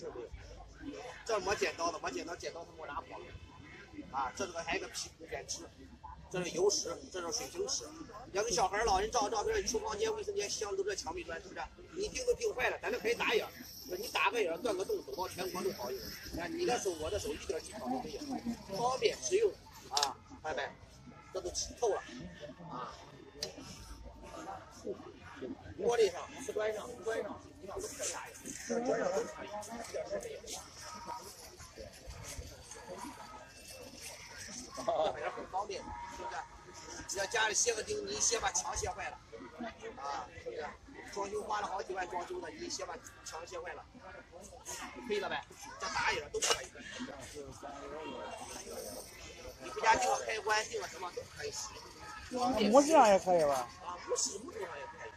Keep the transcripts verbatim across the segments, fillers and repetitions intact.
是没有。这磨剪刀的，磨剪刀，剪刀是磨哪破啊？这个还有一个皮肤便池，这是油石，这是水平尺。要给小孩、老人照照片，厨房间、卫生间镶都这墙壁砖，是不是？你钉都钉坏了，咱这可以打眼，你打个眼，断个洞，走到全国都好用。哎，你的手，我的手，一点技巧都没有，方便实用啊！看没？这都吃透了啊！玻璃上、瓷砖上、砖上，你看都可以打眼，这砖上都可以，确实没有。这边很方便，是不是？只要家里歇个钉，你一歇把墙歇坏了，啊，是不是？装修花了好几万装修的，你一歇把墙歇坏了，可以了呗？这打眼都可以。你回家定个开关，定个什么都可以使。 木质上也可以吧？ 啊，木石木头上也可以。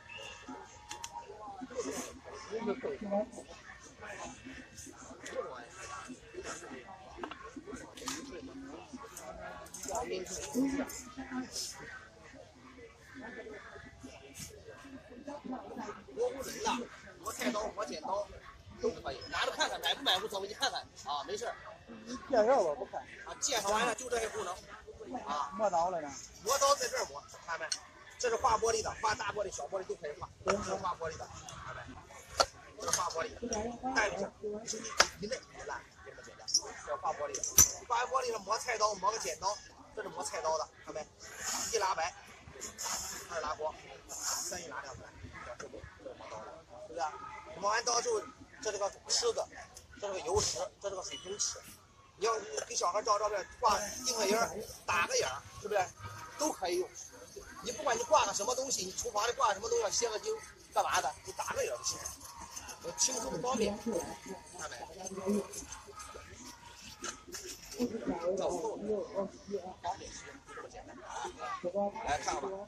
多功能的，磨菜刀、磨剪刀都可以，拿着看看，买不买无所谓，你看看啊，没事。 你介绍吧，不看。 啊，介绍完了就这些功能。啊， 磨刀了呢？ 磨刀在这儿磨，看没？这是画玻璃的，画大玻璃、小玻璃都可以画，这是画玻璃的，看没？这是画玻璃的，带着是以内也烂，这么简单。这是画玻璃的，画完玻璃上磨菜刀，磨个剪刀，这是磨菜刀的，看没？一拉白，二拉光，三一拉亮白，这是这是磨刀的，是不是？磨完刀之后，这是个尺子，这是个油石，这是个水平尺。你要给小孩照照片，挂钉个印儿，打个眼儿，是不是都可以用？你不管你挂个什么东西，你厨房里挂什么东西，歇个钉，干嘛的？你打个眼儿就行，轻松方便，看没？找不透，方便实用，就这么简单。来看看吧，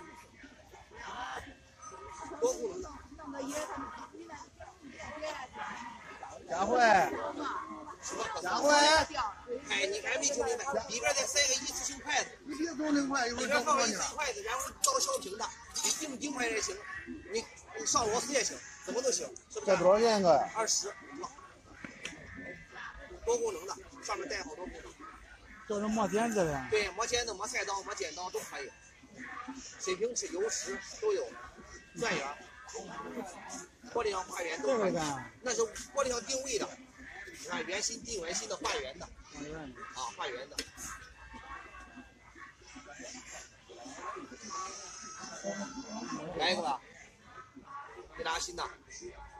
多功能的。 佳慧，佳慧， 哎，你还没听明白？里边再塞个一次性筷子， 你别总零块，一会里边放个一次性筷子，然后倒削平的，你钉钉块也行，你你上螺丝也行，怎么都行，是不是？ 这多少钱一个？ 二十，多功能的，上面带好多功能。 这是磨剪子的。 对，磨剪子、磨菜刀、磨剪刀都可以，水平尺、油石都有，钻眼。玻璃上画圆都可以，那是玻璃上定位的，你看圆心定圆心的，画圆的，啊，画圆的。来一个吧，给大家新的。